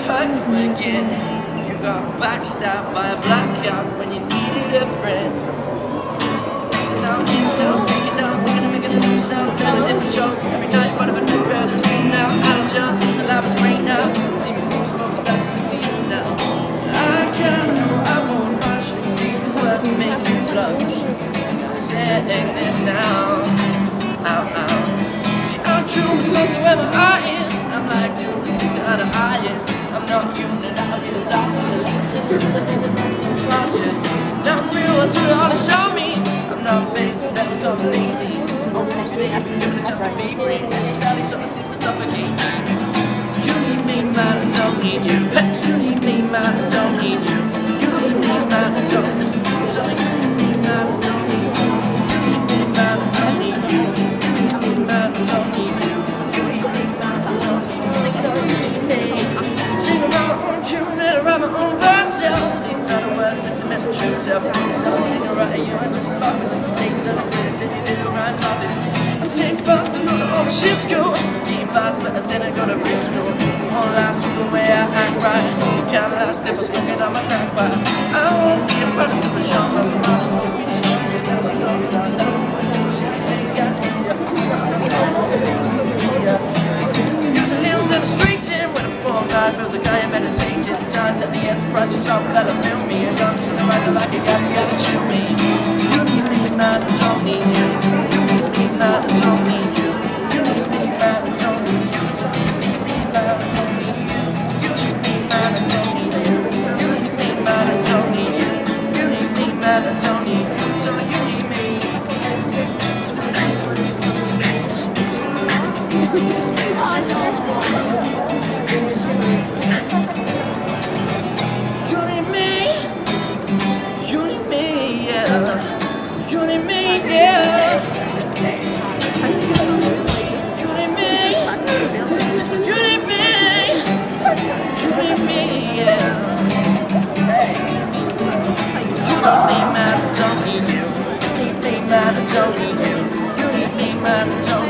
hurt you again. You got backstabbed by a black cat when you needed a friend. So now I'm in town, making out, we're gonna make a new sound, doing different shows every night. One of a new crowd is here now. I don't just seem to laugh as rain now. See me move, smoke, that's to you now. I can't know, I won't rush. See the words that make you blush. I'm saying this now. Ow, ow. See, I'm true, but so to whoever I is. I'm like you, to other eyes. I'm not human, I'll be disastrous. A lesson, cautious. Now I'm real, I do it all to show me. I'm not fake, never come lazy. Almost staying, giving a chance to be free. Necessarily, so I seem to suffocate me. You need me, man, I don't need you. You need me, man, I don't need you. You need me, man, I don't need you. So you need me, man, I don't need you. You need me, man, I don't need you. You need me, man, I don't need you. You need me, man, I don't need you. So you need me. Sing around my own tune and around my own verse. Words, but to make true self. Sing around you and just bluffing. Things that are clear, said you did around nothing. I sing fast, but not all shit school. Eat fast, but I didn't go to preschool. Won't last from the way I act right. Can't last if I'm smoking on my crack pipe. I won't be a product of a genre. I'm always be sure you know my songs I know. Champagne gas with you. Use a little to the streets in when I'm full guy feels like I am meditating. Times at the enterprise with some that I feel me. And I'm sitting right like a guy who hasn't shoot me. You need me, man, I don't need you. You need me, man, I don't need you. You need me, man, I don't need you. So you need me, man, I don't need you. You need me, man, I don't need you. You need me, man, I don't need you. You need me, man, I don't need you. So you need me. I don't need you. You need me, man, I don't need you. You need me, man, I don't